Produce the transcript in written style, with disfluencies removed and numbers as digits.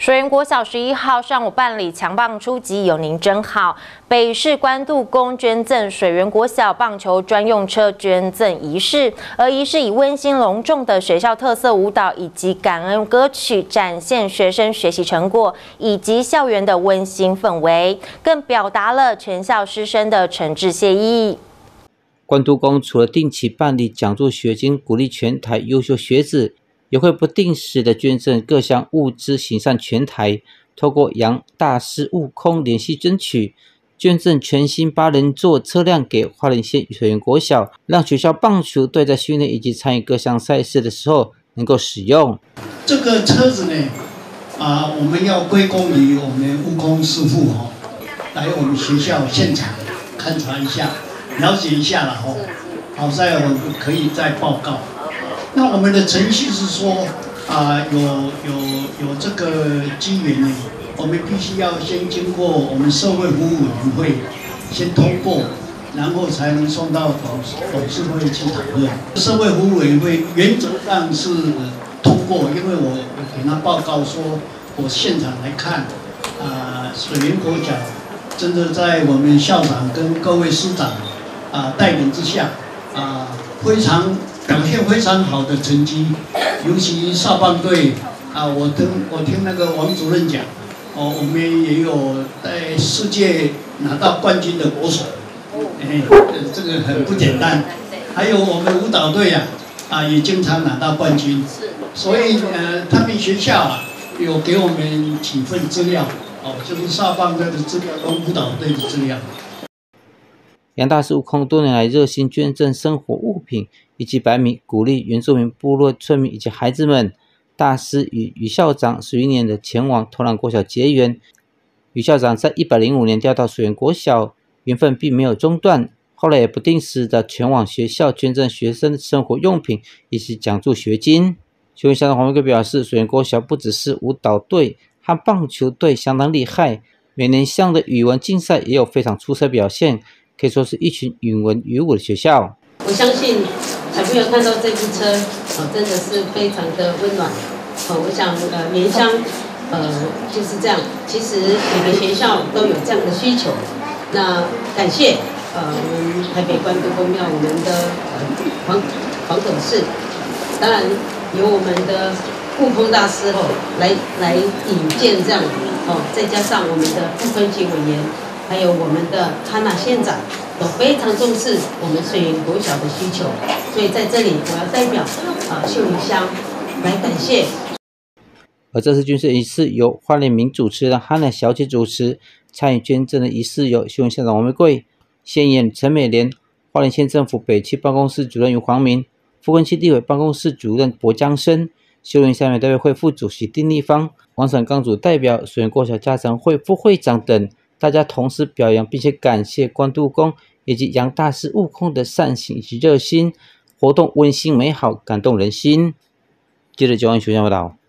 水源国小11号上午办理强棒出击，有您真好。北市关渡宫捐赠水源国小棒球专用车捐赠仪式，而仪式以温馨隆重的学校特色舞蹈以及感恩歌曲展现学生学习成果以及校园的温馨氛围，更表达了全校师生的诚挚谢意。 关渡宫除了定期办理奖助学金，鼓励全台优秀学子，也会不定时的捐赠各项物资，行善全台。透过杨大师悟空联系争取，捐赠全新8人座车辆给花莲县水源国小，让学校棒球队在训练以及参与各项赛事的时候能够使用。 这个车子呢，我们要归功于我们悟空师傅来我们学校现场勘察一下，了解一下了好在我们可以再报告。那我们的程序是说，有这个机缘呢，我们必须要先经过我们社会服务委员会先通过，然后才能送到董事会去讨论。社会服务委员会原则上是通过，因为我给他报告说，我现场来看，水源国小真的在我们校长跟各位师长带领之下，表现非常好的成绩，尤其少棒队我听那个王主任讲，我们也有在世界拿到冠军的国手，这个很不简单。还有我们舞蹈队也经常拿到冠军，所以他们学校有给我们几份资料，就是少棒队的资料跟舞蹈队的资料。 杨大师悟空多年来热心捐赠生活物品以及白米，鼓励原住民部落村民以及孩子们。大师与余校长11年的前往头兰国小结缘，余校长在105年调到水源国小，缘分并没有中断。后来也不定时的前往学校捐赠学生生活用品以及奖助学金。学院校长黄伟贵表示，水源国小不只是舞蹈队和棒球队相当厉害，每年项的语文竞赛也有非常出色表现，可以说是一群允文允武的学校。 我相信小朋友看到这部车，真的是非常的温暖。我想原乡就是这样，其实每个学校都有这样的需求。那感谢我们台北关渡宫庙我们的黄董事，当然有我们的悟空大师来引荐这样再加上我们的不分级委员，还有我们的哈娜县长。都非常重视我们水源国小的需求，所以在这里我要代表秀林乡来感谢。 而这次捐赠仪式由花莲民主持人哈娜小姐主持，参与捐赠的仪式有秀林县长王玫瑰、县议员陈美莲、花莲县政府北区办公室主任于黄明、富根区立委办公室主任柏江生、秀林乡民代表会副主席丁立芳、王省刚组代表、水源国小家长会副会长等，大家同时表扬并且感谢关渡宫以及杨大师悟空的善行以及热心，活动温馨美好，感动人心。接着9万学校报道。